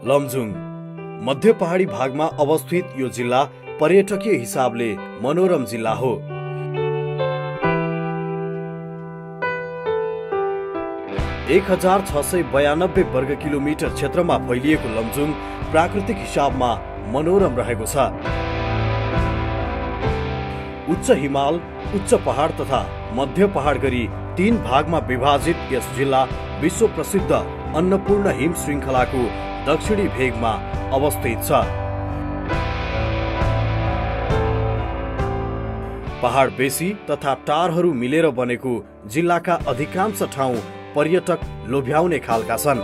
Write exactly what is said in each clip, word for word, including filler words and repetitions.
लमजुङ मध्य पहाडी भागमा अवस्थित यो जिल्ला पर्यटकीय हिसाबले मनोरम जिल्ला हो। एक हजार छ सय बयानब्बे वर्ग किलोमिटर क्षेत्रमा फैलिएको लमजुङ प्राकृतिक हिसाबमा मनोरम रहेको छ। उच्च हिमाल, उच्च पहाड तथा मध्य पहाड गरी तीन भागमा विभाजित यस जिल्ला विश्व प्रसिद्ध अन्नपूर्ण हिम श्रृङ्खलाको दक्षिणी भेगमा अवस्थित छ। पहाड बेसी तथा टारहरू मिलेर बनेको जिल्लाका अधिकांश ठाउँ पर्यटक लोभ्याउने खालका छन्।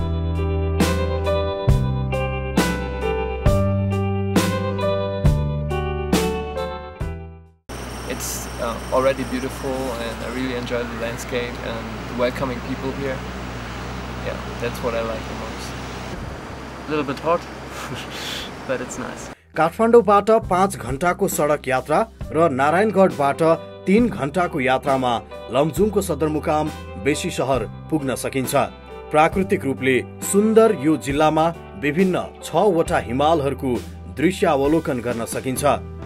It's uh, already beautiful and I really enjoy the landscape and welcoming people here. Yeah, that's what I like the most. A little bit hot, but it's nice. काठमाडौँबाट पाँच घण्टाको सडक यात्रा र नारायणगढबाट तीन घण्टाको यात्रामा लमजुङको सदरमुकाम बेसी शहर पुग्न सकिन्छ। प्राकृतिक रूपले सुन्दर यो जिल्लामा विभिन्न छ वटा हिमालहरूको दृश्यावलोकन गर्न सकिन्छ।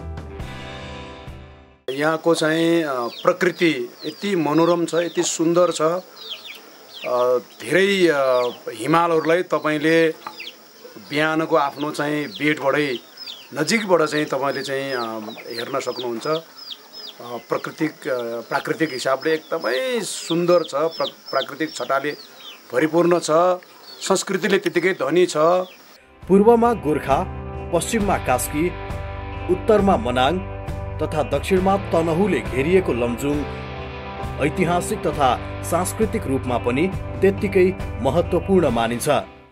यहाँको चाहिँ प्रकृति यति मनोरम छ, यति सुन्दर छ। धेरै हिमालहरूलाई तपाईले बिहानको आफ्नो चाहिँ बेडबाटै नजिकबाट चाहिँ तपाईले चाहिँ हेर्न सक्नुहुन्छ। प्राकृतिक प्राकृतिक हिसाबले एकदमै सुन्दर छ, प्राकृतिक छटाले भरिपूर्ण छ, संस्कृतिले त्यतिकै धनी छ। पूर्वमा गोर्खा, पश्चिममा कास्की, उत्तरमा मनाङ तथा दक्षिणमा तनहुले घेरिएको लमजुङ ऐतिहासिक तथा सांस्कृतिक रूपमा पनि त्यत्तिकै महत्त्वपूर्ण मानिन्छ।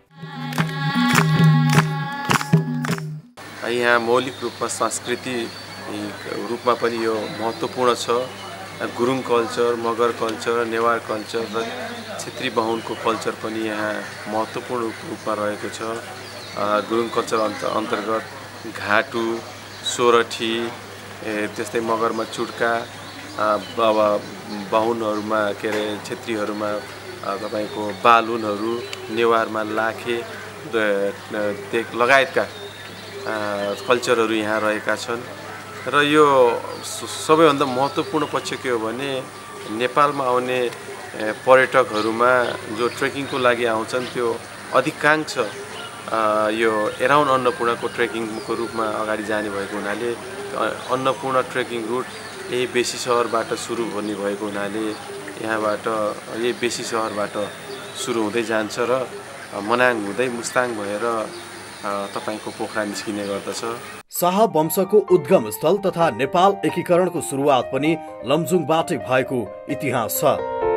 यहाँ मौलिक रूपमा सांस्कृतिक रूपमा पनि यो महत्त्वपूर्ण छ। Gurung culture, Magar culture, Newar culture र छेत्री बाहुनको कल्चर पनि यहाँ महत्त्वपूर्ण रूपमा रहेको छ। गुरुङ कल्चर अन्तर्गत घाटु, सोरठी, त्यस्तै मगरमा चुड्का, अब बाहुनहरूमा के अरे छेत्रीहरूमा तपाईको बालुनहरू, नेवारमा लाखे लगायतका कल्चरहरू यहाँ रहेका छन्। र यो सबैभन्दा महत्त्वपूर्ण पक्ष के हो भने नेपालमा आउने पर्यटकहरूमा जो ट्रेकिङको लागि आउँछन् त्यो अधिकांश यो एराउन्ड अन्नपूर्णको ट्रेकिङको रूपमा अगाडि जाने भएको हुनाले अन्नपूर्ण ट्रेकिङ रुट यही बेसी सहरबाट सुरु हुने भएको हुनाले यहाँबाट यही बेसी सहरबाट सुरु हुँदै जान्छ र मनाङ हुँदै मुस्ताङ भएर तपाईको पोखरा निस्किने गर्दछ। शाह वंशको उद्गम स्थल तथा नेपाल एकीकरणको सुरुवात पनि लमजुङबाटै भएको इतिहास छ।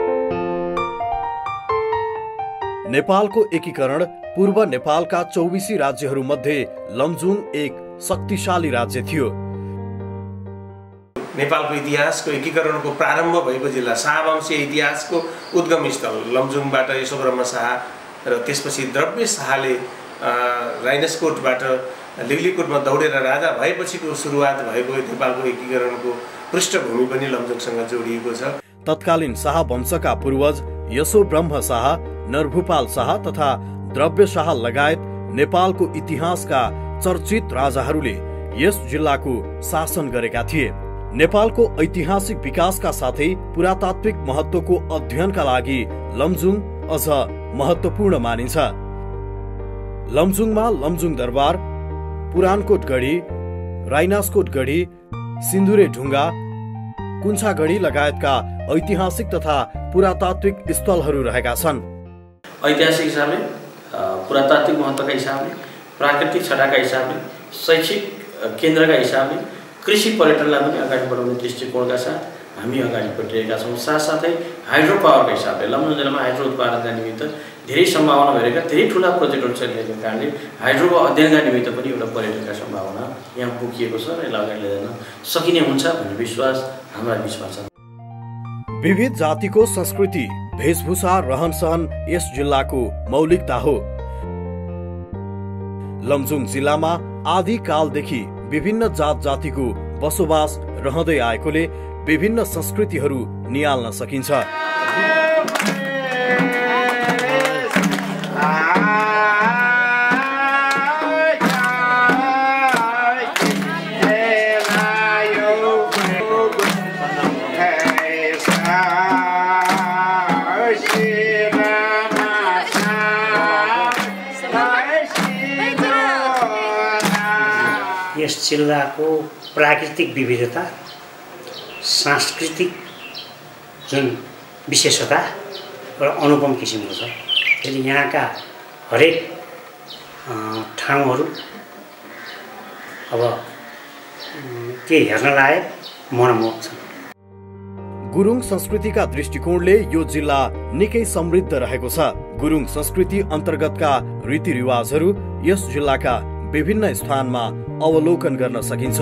नेपालको एकीकरण पूर्व नेपालका चौबिसी राज्यहरूमध्ये लमजुङ एक शक्तिशाली राज्य थियो। नेपालको इतिहासको एकीकरणको प्रारम्भ भएको जिल्ला, शाहवंशीय इतिहासको उद्गम स्थल लमजुङबाट यशोब्रह्म शाह र त्यसपछि द्रव्य शाहले राइनसकोटबाट लिगलिकोटमा दौडेर राजा भएपछिको सुरुवात भएको नेपालको एकीकरणको पृष्ठभूमि पनि लमजुङसँग जोडिएको छ। तत्कालीन शाह वंशका पूर्वज यशोब्रह्म शाह, नरभूपाल शाह तथा द्रव्य शाह लगायत नेपालको इतिहासका चर्चित राजाहरूले यस जिल्लाको शासन गरेका थिए। नेपालको ऐतिहासिक विकासका साथै पुरातात्विक महत्त्वको अध्ययनका लागि लमजुङ अझ महत्त्वपूर्ण मानिन्छ। लमजुङमा लमजुङ दरबार, पुरानकोट गढी, राइनासकोट गढी, सिन्दुरे ढुङ्गा, कुन्छा गढी लगायतका ऐतिहासिक तथा पुरातात्विक स्थलहरू रहेका छन्। ऐतिहासिक हिसाबले, पुरातात्विक महत्त्वका हिसाबले, प्राकृतिक छटाका हिसाबले, शैक्षिक केन्द्रका हिसाबले, कृषि पर्यटनलाई पनि अगाडि बढाउने दृष्टिकोणका साथ हामी अगाडि बढिरहेका छौँ। साथसाथै हाइड्रो पावरका हिसाबले लमजुङ जिल्लामा हाइड्रो उत्पादनका निमित्त धेरै सम्भावना भएका धेरै ठुला प्रोजेक्टहरू चलिरहेको कारणले हाइड्रोको अध्ययनका निमित्त पनि एउटा पर्यटकका सम्भावना यहाँ पुगिएको छ र यसलाई अगाडि लैजान सकिने हुन्छ भन्ने विश्वास हाम्रा बिचमा छ। विविध जातिको संस्कृति, वेशभूषा, रहन सहन यस जिल्लाको मौलिकता हो। लमजुङ जिल्लामा आदि कालदेखि विभिन्न जात जातिको बसोबास रहँदै आएकोले विभिन्न संस्कृतिहरू नियाल्न सकिन्छ। जिल्लाको प्राकृतिक विविधता, सांस्कृतिक जुन विशेषता र अनुपम किसिमको छ। त्यसले यहाँका हरेक ठाउँहरू अब के हेर्न लायक मनमोहक छन्। गुरुङ संस्कृतिका दृष्टिकोणले यो जिल्ला निकै समृद्ध रहेको छ। गुरुङ संस्कृति अन्तर्गतका रीतिरिवाजहरू यस जिल्लाका विभिन्न स्थानमा अवलोकन गर्न सकिन्छ।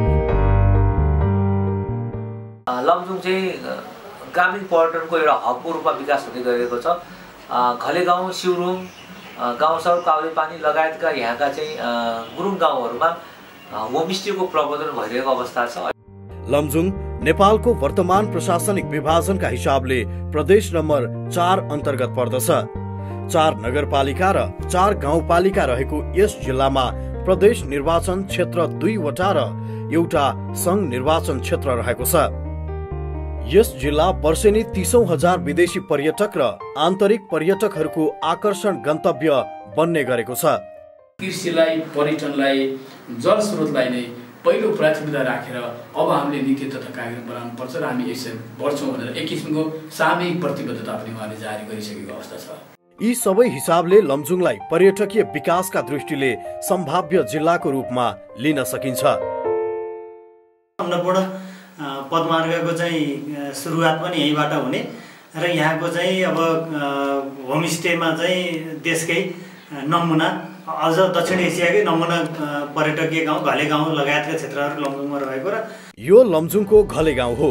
लमजुङ चाहिँ ग्रामीण पर्यटनको एउटा हबको रूपमा विकास हुँदै गएको छ। घलेगाउँ, सिउरुङ, गाउँसर, काउलेपानी लगायतका यहाँका चाहिँ गुरुङ गाउँहरूमा होमस्टेको प्रवर्धन भइरहेको अवस्था छ। लमजुङ नेपालको वर्तमान प्रशासनिक विभाजनका हिसाबले प्रदेश नम्बर चार अन्तर्गत पर्दछ। चार नगरपालिका र चार गाउँपालिका रहेको यस जिल्लामा प्रदेश निर्वाचन क्षेत्र दुईवटा र एउटा संघ निर्वाचन क्षेत्र रहेको छ। यस जिल्ला वर्षेनी तीसौं हजार विदेशी पर्यटक र आन्तरिक पर्यटकहरूको आकर्षण गन्तव्य बन्ने गरेको छ। कृषिलाई, पर्यटनलाई, जल स्रोतलाई नै पहिलो प्राथमिकता राखेर अब हामीले नीति तथा कार्यक्रम बनाउनु पर्छ र हामी यसरी बढ्छौँ भनेर एक किसिमको सामूहिक प्रतिबद्धता पनि उहाँले जारी गरिसकेको अवस्था छ। यी सबै हिसाबले लमजुङलाई पर्यटकीय विकासका दृष्टिले सम्भाव्य जिल्लाको रूपमा लिन सकिन्छ। अन्नपूर्ण पदमार्गको चाहिँ सुरुवात पनि यहीँबाट हुने र यहाँको चाहिँ अब होमस्टेमा चाहिँ देशकै नमुना, अझ दक्षिण एसियाकै नमुना पर्यटकीय गाउँ घलेगाउँ लगायतका क्षेत्रहरू लमजुङमा रहेको र यो लमजुङको घलेगाउँ हो।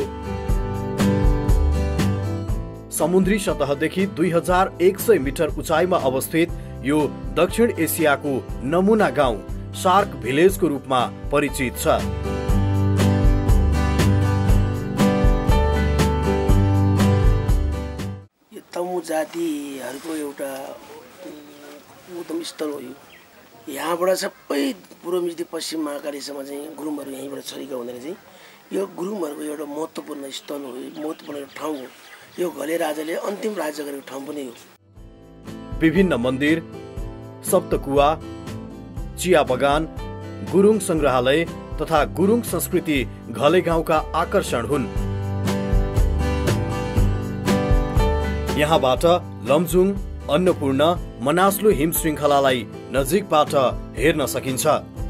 समुद्री सतहदेखि दुई हजार एक सय मिटर उचाइमा अवस्थित यो दक्षिण एसियाको नमुना गाउँ सार्क भिलेजको रूपमा परिचित छ। यो तमु जातिहरूको एउटा उद्गम स्थल हो। यहाँबाट सबै पूर्वदेखि पश्चिम महाकालीसम्म चाहिँ गुरुङहरू यहीँबाट छरिका हुँदैन चाहिँ यो गुरुङहरूको एउटा महत्त्वपूर्ण स्थल हो, महत्त्वपूर्ण ठाउँ हो। यो घले राजाले अन्तिम राज्य गरेको ठाउँ पनि हो। विभिन्न मन्दिर, सप्तकुवा, चिया बगान, गुरुङ संग्रहालय तथा गुरुङ संस्कृति घलेगाउँका आकर्षण हुन्। यहाँबाट लमजुङ, अन्नपूर्ण, मनास्लु हिम श्रृङ्खलालाई नजिकबाट हेर्न सकिन्छ।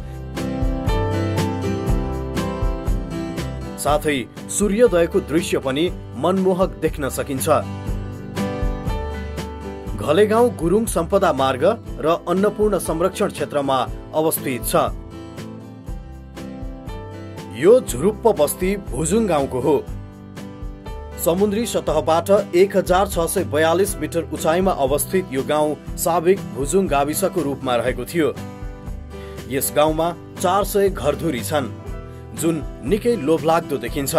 साथै सूर्योदयको दृश्य पनि मनमोहक देख्न सकिन्छ। घलेगाउँ गुरुङ सम्पदा मार्ग र अन्नपूर्ण संरक्षण क्षेत्रमा अवस्थित छ। यो झुरुप्प बस्ती भुजुङ गाउँको हो। समुद्री सतहबाट एक हजार छ सय बयालिस मिटर उचाइमा अवस्थित यो गाउँ साबिक भुजुङ गाविसको रूपमा रहेको थियो। यस गाउँमा चार सय घरधुरी छन्, जुन निकै लोभलाग्दो देखिन्छ।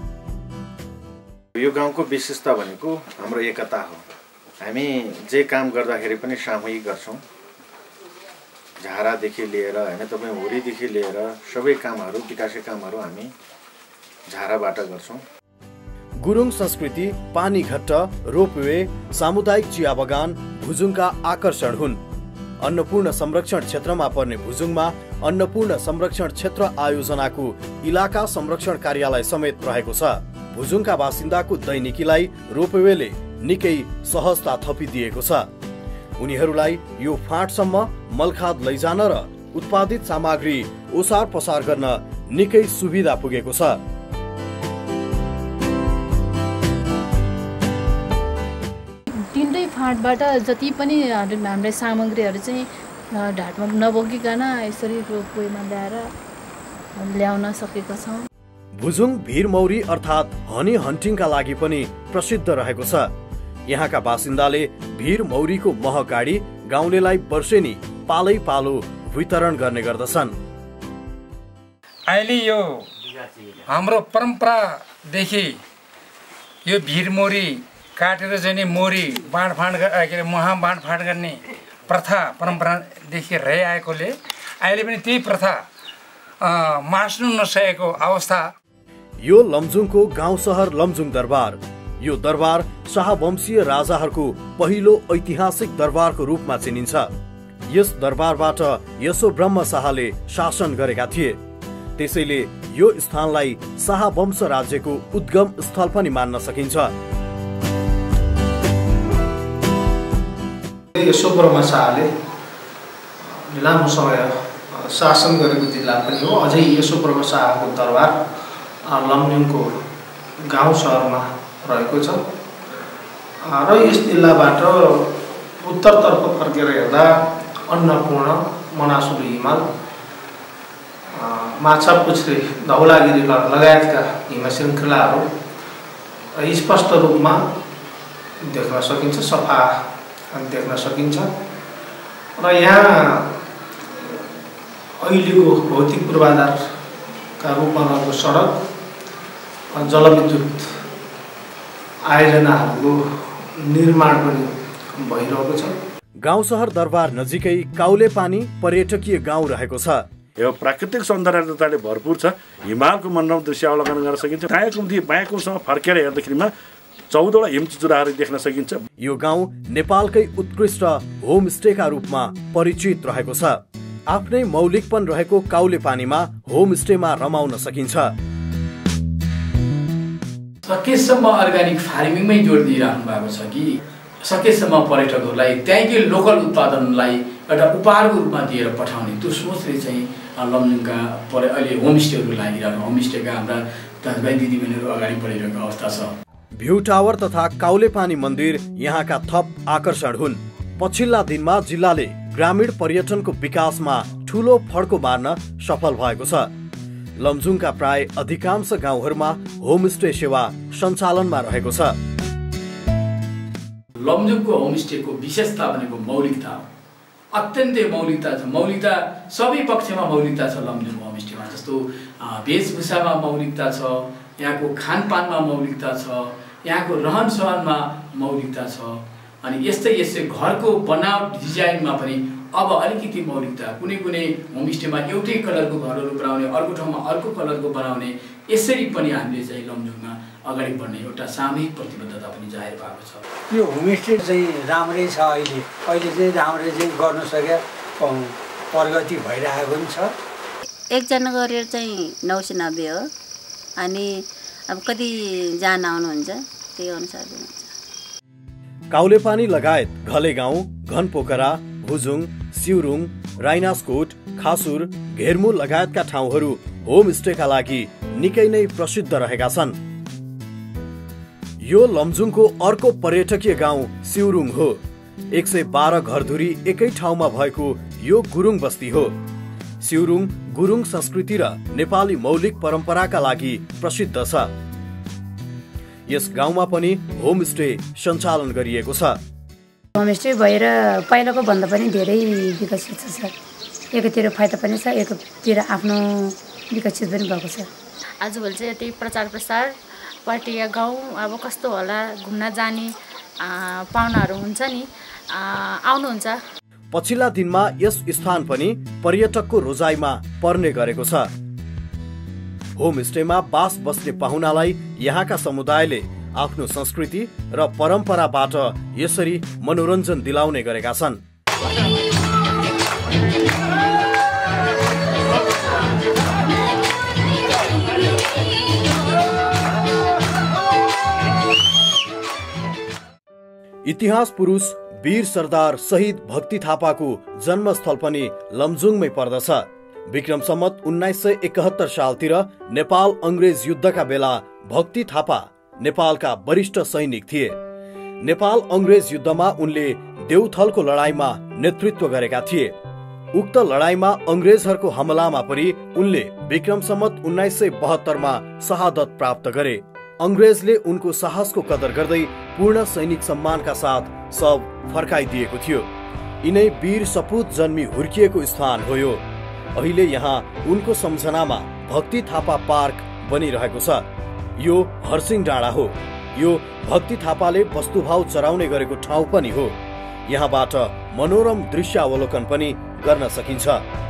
यो गाउँको विशेषता भनेको हाम्रो एकता हो। हामी जे काम गर्दाखेरि पनि सामूहिक गर्छौँ। झारादेखि लिएर होइन तपाईँ होरीदेखि लिएर सबै कामहरू, विकासे कामहरू हामी झाराबाट गर्छौँ। गुरुङ संस्कृति, पानीघट्ट, रोपवे, सामुदायिक चिया बगान भुजुङका आकर्षण हुन्। अन्नपूर्ण संरक्षण क्षेत्रमा पर्ने भुजुङमा अन्नपूर्ण संरक्षण क्षेत्र आयोजनाको इलाका संरक्षण कार्यालय समेत रहेको छ। भुजुङका बासिन्दाको दैनिकीलाई रोपवेले निकै सहजता थपिदिएको छ। उनीहरूलाई यो फाँटसम्म मलखाद लैजान र उत्पादित सामग्री ओसार पसार गर्न निकै सुविधा पुगेको छ। तिनटै फाँटबाट जति पनि हामीलाई सामग्रीहरू चाहिँ ढाडमा नबोकिकन यसरी रोपवेमा ल्याएर ल्याउन सकेका छौँ। भुजुङ भिरमौरी अर्थात् हनी हन्टिङका लागि पनि प्रसिद्ध रहेको छ। यहाँका बासिन्दाले भिरमौरीको मह गाडी गाउँलेलाई वर्षेनी पालै पालो वितरण गर्ने गर्दछन्। अहिले यो हाम्रो परम्परादेखि यो भिरमौरी काटेर चाहिँ मोरी बाँडफाँड के अरे महा बाँडफाँड गर्ने प्रथा परम्परादेखि रहिआएकोले अहिले पनि त्यही प्रथा मास्नु नसकेको अवस्था। यो लमजुङको गाउँ सहर लमजुङ दरबार। यो दरबार शाहवंशीय राजाहरूको पहिलो ऐतिहासिक दरबारको रूपमा चिनिन्छ। यस दरबारबाट यसो ब्रह्म शाहले शासन गरेका थिए। त्यसैले यो स्थानलाई शाह वंश राज्यको उद्गम स्थल पनि मान्न सकिन्छ। यशोब्रह्म शाहले लामो समय शासन गरेको जिल्ला पनि हो। अझै यशोब्रह्म शाहको दरबार लमजुङको गाउँ सहरमा रहेको छ र यस जिल्लाबाट उत्तरतर्फ फर्केर हेर्दा अन्नपूर्ण, मनासुली हिमाल, माछापुच्छ्रे, धौलागिरी लगायतका हिम श्रृङ्खलाहरू स्पष्ट रूपमा देख्न सकिन्छ, सफा देख्न सकिन्छ र यहाँ अहिलेको भौतिक पूर्वाधारका रूपमा रहेको सडक, जलविद्युत आयोजनाहरूको निर्माण पनि भइरहेको छ। गाउँ सहर दरबार नजिकै काउलेपानी पर्यटकीय गाउँ रहेको छ। यो प्राकृतिक सौन्दर्यताले भरपूर छ। हिमालको मनोरम दृश्य अवलोकन गर्न सकिन्छ। दायाँ कुमदेखि बायाँ कुमसम्म फर्केर हेर्दाखेरिमा चौधवटा हिमचुचुराहरू देख्न सकिन्छ। यो गाउँ नेपालकै उत्कृष्ट होमस्टेका रूपमा परिचित रहेको छ। आफ्नै मौलिकपन रहेको काउलेपानीमा होमस्टेमा रमाउन सकिन्छ। सकेसम्म अर्ग्यानिक फार्मिङमै जोड दिइराख्नु भएको छ कि सकेसम्म पर्यटकहरूलाई त्यहीँकै लोकल उत्पादनलाई एउटा उपहारको रूपमा दिएर पठाउने त्यो सोचले चाहिँ लमजुङका पर अहिले होमस्टेहरू लागिरहेको, होमस्टेका हाम्रा दाजुभाइ दिदीबहिनीहरू अगाडि बढिरहेको अवस्था छ। भ्यू टावर तथा काउलेपानी मन्दिर यहाँका थप आकर्षण हुन्। पछिल्ला दिनमा जिल्लाले ग्रामीण पर्यटनको विकासमा ठूलो फड्को मार्न सफल भएको छ। लमजुङका प्राय अधिकांश गाउँहरूमा होमस्टे सेवा सञ्चालनमा रहेको छ। लमजुङको होमस्टेको विशेषता भनेको मौलिकता हो। अत्यन्तै मौलिकता छ। मौलिकता सबै पक्षमा मौलिकता छ लमजुङको होमस्टेमा। जस्तो वेशभूषामा मौलिकता छ, यहाँको खानपानमा मौलिकता छ, यहाँको रहन सहनमा मौलिकता छ, अनि यस्तै यस्तै घरको बनावट डिजाइनमा पनि अब अलिकति मौलिकता। कुनै कुनै होमस्टेमा एउटै कलरको घरहरू बनाउने, अर्को ठाउँमा अर्को कलरको बनाउने, यसरी पनि हामीले चाहिँ लमजुङमा अगाडि बढ्ने एउटा सामूहिक प्रतिबद्धता पनि जाहेर भएको छ। यो होमस्टे चाहिँ राम्रै छ। अहिले अहिले चाहिँ राम्रै चाहिँ गर्न सके प्रगति भइरहेको पनि छ। एकजना गरेर चाहिँ नौ सय नब्बे हो। अनि अब कतिजना आउनुहुन्छ त्यही अनुसार हुन्छ। काउलेपानी लगायत घले गाउँ, घनपोखरा, भुजुङ, सिउरुङ, राइनासकोट, खासुर, घेरमु लगायतका ठाउँहरू होमस्टेका लागि निकै नै प्रसिद्ध रहेका छन्। यो लमजुङको अर्को पर्यटकीय गाउँ सिउरुङ हो। एक सय बाह्र घरधुरी एकै ठाउँमा भएको यो गुरुङ बस्ती हो। सिउरुङ गुरुङ संस्कृति र नेपाली मौलिक परम्पराका लागि प्रसिद्ध छ। यस गाउँमा पनि होमस्टे सञ्चालन गरिएको छ। होमस्टे भएर पहिलाको भन्दा पनि धेरै विकसित छ सर। एकातिर फाइदा पनि छ, एकातिर आफ्नो विकसित पनि भएको छ। आजभोलि चाहिँ यति प्रचार प्रसार पर्यटकीय गाउँ अब कस्तो होला, घुम्न जाने पाहुनाहरू हुन्छ नि, आउनुहुन्छ। पछिल्ला दिनमा यस स्थान पनि पर्यटकको रोजाइमा पर्ने गरेको छ। होमस्टेमा बास बस्ने पाहुनालाई यहाँका समुदायले आफ्नो संस्कृति र परम्पराबाट यसरी मनोरञ्जन दिलाउने गरेका छन्। इतिहास पुरुष वीर सरदार शहीद भक्ति थापाको जन्मस्थल पनि लमजुङमै पर्दछ। विक्रम सम्वत उन्नाइस सय एकहत्तर सालतिर नेपाल अंग्रेज युद्धका बेला भक्ति थापा नेपालका वरिष्ठ सैनिक थिए। नेपाल अंग्रेज युद्धमा उनले देउथलको लडाईँमा नेतृत्व गरेका थिए। उक्त लडाईँमा अंग्रेजहरूको हमलामा परि उनले विक्रम सम्वत उन्नाइस सय बहत्तरमा शहादत प्राप्त गरे। अंग्रेजले उनको साहसको कदर गर्दै पूर्ण सैनिक सम्मानका साथ सब फर्काइदिएको थियो। यिनै वीर सपूत जन्मी हुर्किएको स्थान हो यो। अहिले यहाँ उनको सम्झनामा भक्ति थापा पार्क बनिरहेको छ। यो हरसिंह डाँडा हो। यो भक्ति थापाले वस्तुभाव चराउने गरेको ठाउँ पनि हो। यहाँबाट मनोरम दृश्य अवलोकन पनि गर्न सकिन्छ।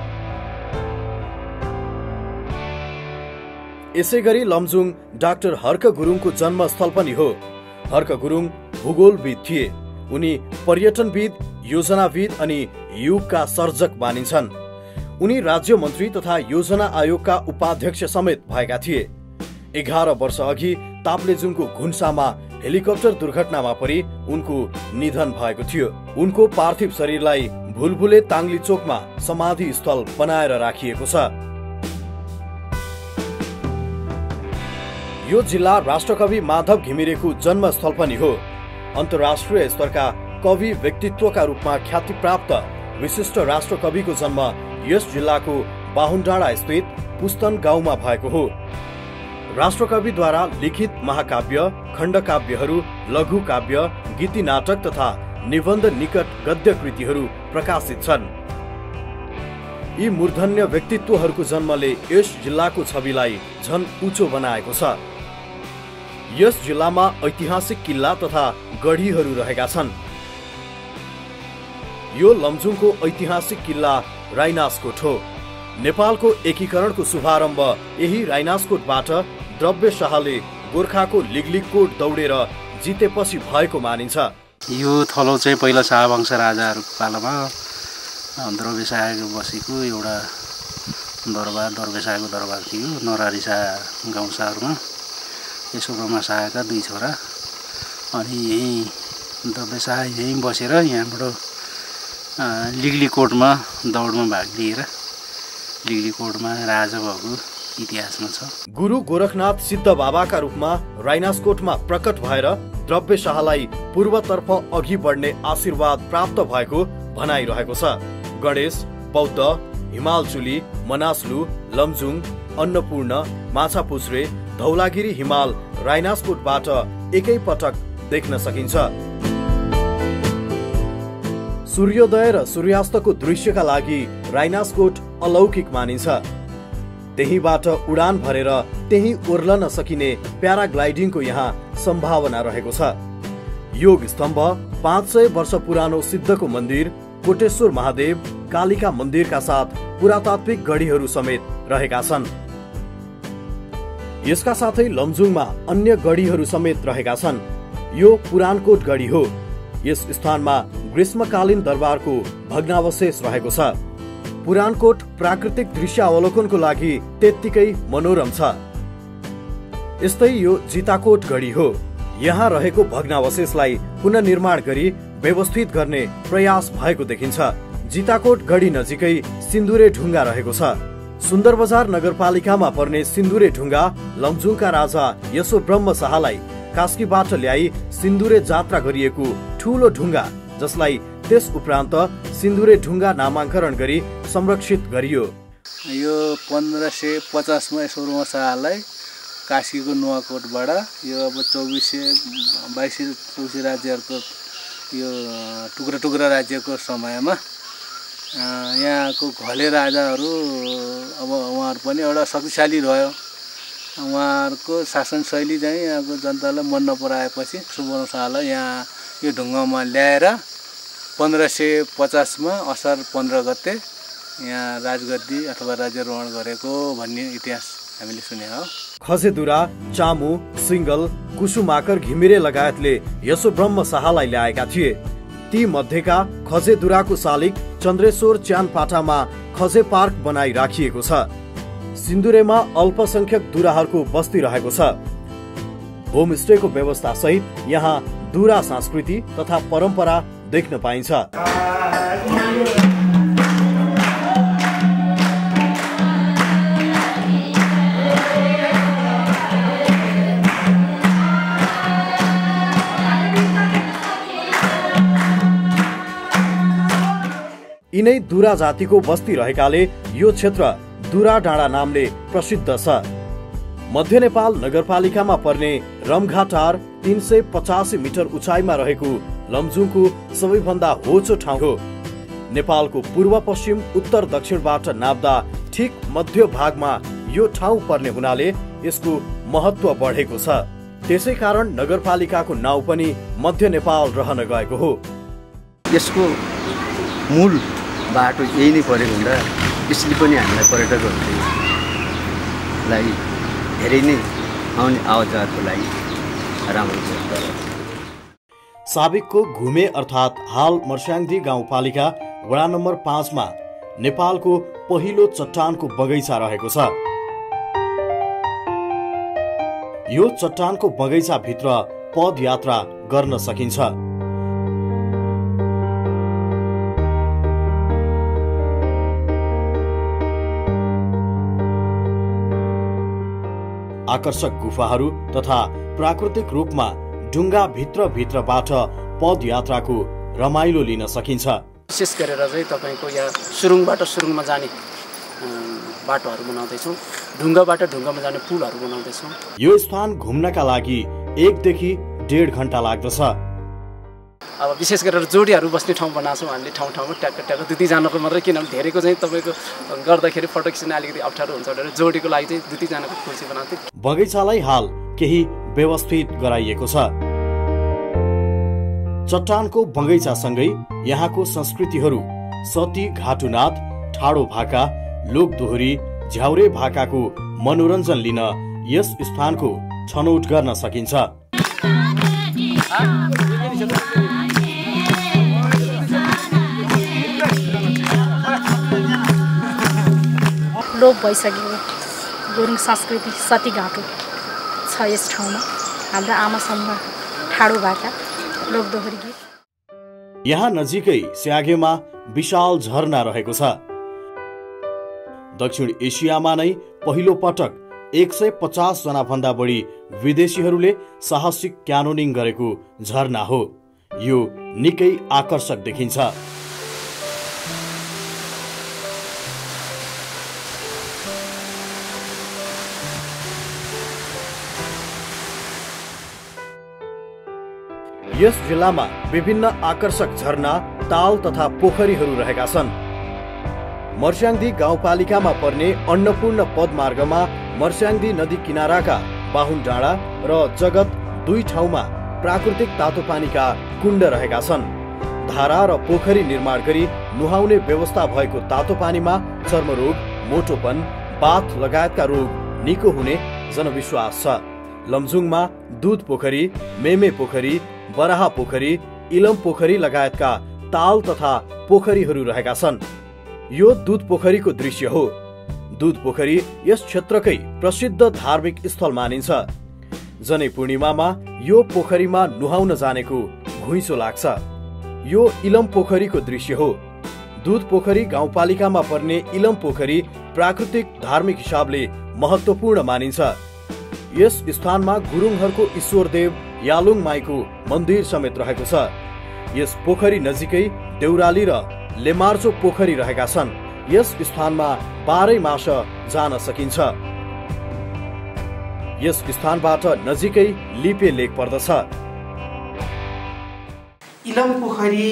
यसैगरी लमजुङ डाक्टर हर्क गुरुङको जन्मस्थल पनि हो। हर्क गुरुङ भूगोलविद थिए। उनी पर्यटनविद, योजनाविद अनि युगका सर्जक मानिन्छन्। उनी राज्य मन्त्री तथा योजना आयोगका उपाध्यक्ष समेत भएका थिए। एघार वर्ष अघि ताप्लेजुङको घुन्सामा हेलिकप्टर दुर्घटनामा परि उनको निधन भएको थियो। उनको पार्थिव शरीरलाई भुलभुले ताङ्ली चोकमा समाधि स्थल बनाएर राखिएको छ। यो जिल्ला राष्ट्रकवि माधव घिमिरेको जन्मस्थल पनि हो। अन्तर्राष्ट्रिय स्तरका कवि व्यक्तित्वका रूपमा ख्याति प्राप्त विशिष्ट राष्ट्रकविको जन्म यस जिल्लाको बाहुनडाँडा स्थित पुस्तन गाउँमा भएको हो। राष्ट्रकविद्वारा लिखित महाकाव्य, खण्डकाव्यहरू, लघु काव्य, गीति नाटक तथा निबन्ध निकट गद्य कृतिहरू प्रकाशित छन्। यी मूर्धन्य व्यक्तित्वहरूको जन्मले यस जिल्लाको छविलाई झन उच्च बनाएको छ। यस जिल्लामा ऐतिहासिक किल्ला तथा गढीहरू रहेका छन्। यो लमजुङको ऐतिहासिक किल्ला राइनासकोट हो। नेपालको एकीकरणको शुभारम्भ यही राइनासकोटबाट द्रव्य शाहले गोर्खाको लिगलिगकोट दौडेर जितेपछि भएको मानिन्छ। यो थलो चाहिँ पहिला शाहवंश राजाहरूको पालामा द्रव्य शाहको बसेको एउटा दरबार दरबार शाहको दरबार थियो। नरारी शाह गाउँ सहरमा यसो ब्रह्म शाहका दुई छोरा अनि यही द्रव्य शाह यहीँ बसेर यहाँबाट लिगलिगकोटमा दौडमा भाग लिएर लिगलिगकोटमा राजा भएको इतिहासमा छ। गुरु गोरखनाथ सिद्ध बाबाका रूपमा राइनासकोटमा प्रकट भएर द्रव्य शाहलाई पूर्वतर्फ अघि बढ्ने आशीर्वाद प्राप्त भएको भनाइरहेको छ। गणेश, बौद्ध, हिमालचुली, मनासलु, लमजुङ, अन्नपूर्ण, माछापुछ्रे, धौलागिरी हिमाल राइनासकोटबाट एकै पटक देख्न सकिन्छ। सूर्योदय र सूर्यास्तको दृश्यका लागि राइनासकोट अलौकिक मानिन्छ। त्यहीबाट उडान भरेर त्यही ओर्लन सकिने प्याराग्लाइडिङको यहाँ सम्भावना रहेको छ। योग स्तम्भ, पाँच सय वर्ष पुरानो सिद्धको मन्दिर, कोटेश्वर महादेव, कालिका मन्दिरका साथ पुरातात्विक गढीहरू समेत रहेका छन्। यसका साथै लमजुङमा अन्य गढीहरू समेत रहेका छन्। यो पुरानकोट गढी हो। यस स्थानमा ग्रीष्मकालीन दरबारको भग्नावशेष रहेको छ। पुरानकोट प्राकृतिक दृश्य अवलोकनको लागि त्यत्तिकै मनोरम छ। यस्तै यो जिताकोट गढी हो। यहाँ रहेको भग्नावशेषलाई पुनर्निर्माण गरी व्यवस्थित गर्ने प्रयास भएको देखिन्छ। जिताकोट गढी नजिकै सिन्दुरे ढुङ्गा रहेको छ। सुन्दरबजार नगरपालिकामा पर्ने सिन्दुरे ढुङ्गा लमजुङका राजा यसो ब्रह्म शाहलाई कास्कीबाट ल्याई सिन्दुरे जात्रा गरिएको ठूलो ढुङ्गा, जसलाई त्यस उपरान्त सिन्दुरे ढुङ्गा नामाङ्करण गरी संरक्षित गरियो। यो पन्ध्र सय पचासमा यसो शाहलाई काशीको नुवाकोटबाट यो अब चौबिस सय बाइस सय चौबिस राज्यहरूको यो टुक्रा टुक्रा राज्यको समयमा यहाँको घले राजाहरू अब उहाँहरू पनि एउटा शक्तिशाली रह्यो। उहाँहरूको शासन शैली चाहिँ यहाँको जनतालाई मन नपराएपछि सुवर्ण शाहलाई यहाँ यो ढुङ्गामा ल्याएर पन्ध्र सय पचासमा असार पन्ध्र गते यहाँ राजगद्दी अथवा राज्यारोहण गरेको भन्ने इतिहास हामीले सुने हो। खजेदुरा, चामु, सिङ्गल, कुसुमाकर घिमिरे लगायतले यसो ब्रह्म शाहलाई ल्याएका थिए। ती मध्येका खजेदुराको शालिग चन्द्रेश्वर च्यानपाटामा खजे पार्क बनाई राखिएको छ। सिन्दुरेमा अल्पसंख्यक दुराहरूको बस्ती रहेको छ। होमस्टेको व्यवस्था सहित यहाँ दुरा संस्कृति तथा परम्परा देख्न पाइन्छ। यिनै दुरा जातिको बस्ती रहेकाले यो क्षेत्र दुरा डाँडा नामले प्रसिद्ध छ। मध्य नेपाल नगरपालिकामा पर्ने रमघाटार तीन सय पचासी मिटर उचाइमा रहेको लमजुङको सबैभन्दा होचो ठाउँ हो। नेपालको पूर्व पश्चिम उत्तर दक्षिणबाट नाप्दा ठिक मध्य भागमा यो ठाउँ पर्ने हुनाले यसको महत्व बढेको छ। त्यसै कारण नगरपालिकाको नाउँ पनि मध्य नेपाल रहन गएको हो। यसको मूल बाटो यही नै परेको हुँदा यसले पनि हामीलाई पर्यटकहरूलाई धेरै नै आउने आवाजातको लागि राम्रो छ। साबिकको घुमे अर्थात् हाल मर्स्याङदी गाउँपालिका वडा नम्बर पाँचमा नेपालको पहिलो चट्टानको बगैँचा रहेको छ। यो चट्टानको बगैँचा भित्र पदयात्रा गर्न सकिन्छ। आकर्षक गुफाहरू तथा प्राकृतिक रूपमा ढुङ्गा भित्र भित्रबाट पदयात्राको रमाइलो लिन सकिन्छ। विशेष गरेर चाहिँ तपाईको यहाँ सुरुङबाट सुरुङमा जाने बाटोहरू बनाउँदैछौँ, ढुङ्गाबाट ढुङ्गामा जाने पुलहरू बनाउँदैछौँ। यो स्थान घुम्नका लागि एकदेखि डेढ घन्टा लाग्दछ। अब विशेष गरेर जोडीहरू बस्ने ठाउँ बनाएको छौँ हामीले, ठाउँ ठाउँमा ट्याक्क ट्याक्क दुई दुईजनाको मात्रै, किनभने धेरैको चाहिँ तपाईँको गर्दाखेरि फोटो खिच्न अलिकति अप्ठ्यारो हुन्छ भनेर जोडीको लागि चाहिँ दुई दुईजनाको कुर्सी बनाएको थियौँ। बगैँचालाई हाल केही व्यवस्थित गराइएको छ। चट्टानको बगैँचासँगै यहाँको संस्कृतिहरू सती घाटुनाथ, ठाडो भाका, लोकदोहोरी, झ्याउरे भाकाको मनोरञ्जन लिन यस स्थानको छनौट गर्न सकिन्छ। लोप भइसकेको गुरुङ संस्कृति सती घाटो छ यस ठाउँमा। हाम्रो आमासँग ठाडो भाका, लोकदोहोरी गीत। यहाँ नजिकै स्याघेमा विशाल झरना रहेको छ। दक्षिण एसियामा नै पहिलो पटक एक सय पचास जना भन्दा बढी विदेशीहरूले साहसिक क्यानोनिङ गरेको झरना हो। यो निकै आकर्षक देखिन्छ। यस जिल्लामा विभिन्न आकर्षक झरना, ताल तथा पोखरीहरू रहेका छन्। मर्स्याङ्दी गाउँपालिकामा पर्ने अन्नपूर्ण पदमार्गमा मर्स्याङ्दी नदी किनाराका बाहुन डाँडा र जगत दुई ठाउँमा प्राकृतिक तातो पानीका कुण्ड रहेका छन्। धारा र पोखरी निर्माण गरी नुहाउने व्यवस्था भएको तातो पानीमा चर्मरोग, मोटोपन, बाथ लगायतका रोग निको हुने जनविश्वास छ। लमजुङमा दुध पोखरी, मेमे पोखरी, बराहा पोखरी, इलम पोखरी लगायतका ताल तथा पोखरीहरू रहेका छन्। यो दुध पोखरीको दृश्य हो। दुध पोखरी यस क्षेत्रकै प्रसिद्ध धार्मिक स्थल मानिन्छ। जनै पूर्णिमामा यो पोखरीमा नुहाउन जानेको घुइँचो लाग्छ। यो इलम पोखरीको दृश्य हो। दुध पोखरी गाउँपालिकामा पर्ने इलम पोखरी प्राकृतिक धार्मिक हिसाबले महत्त्वपूर्ण मानिन्छ। यस स्थानमा गुरुङहरूको ईश्वरदेव यालुङ माईको मन्दिर समेत रहेको छ। यस पोखरी नजिकै देउराली र लेमार्चो पोखरी रहेका छन्। यस स्थानमा बाह्रै मास जान सकिन्छ। यस स्थानबाट नजिकै लिपे लेक पर्दछ। इलम पोखरी,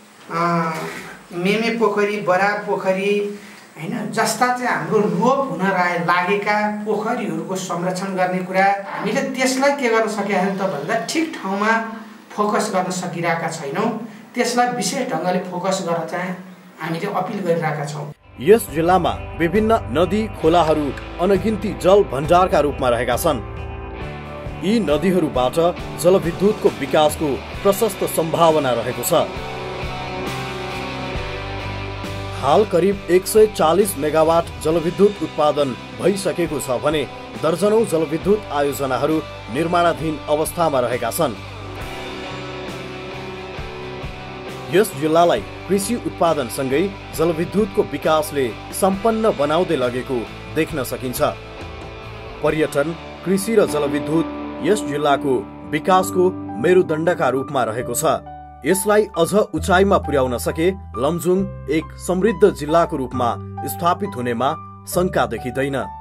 मेमे पोखरी, बरा पोखरी हैन जस्ता चाहिँ हाम्रो लोप हुन लागेका पोखरीहरूको संरक्षण गर्ने कुरा हामीले त्यसलाई के गर्न सकेका छौँ त भन्दा ठिक ठाउँमा फोकस गर्न सकिरहेका छैनौँ। त्यसलाई विशेष ढङ्गले फोकस गरेर चाहिँ हामीले अपिल गरिरहेका छौँ। यस जिल्लामा विभिन्न नदी खोलाहरू अनगिन्ती जल भण्डारका रूपमा रहेका छन्। यी नदीहरूबाट जलविद्युतको विकासको प्रशस्त सम्भावना रहेको छ। हाल करिब एक सय चालिस मेगावाट जलविद्युत उत्पादन भइसकेको छ भने दर्जनौं जलविद्युत आयोजनाहरू निर्माणाधीन अवस्थामा रहेका छन्। यस जिल्लालाई कृषि उत्पादनसँगै जलविद्युतको विकासले सम्पन्न बनाउँदै लगेको देख्न सकिन्छ। पर्यटन, कृषि र जलविद्युत यस जिल्लाको विकासको मेरुदण्डका रूपमा रहेको छ। यसलाई अझ उचाइमा पुर्याउन सके लमजुङ एक समृद्ध जिल्लाको रूपमा स्थापित हुनेमा शंका देखिँदैन।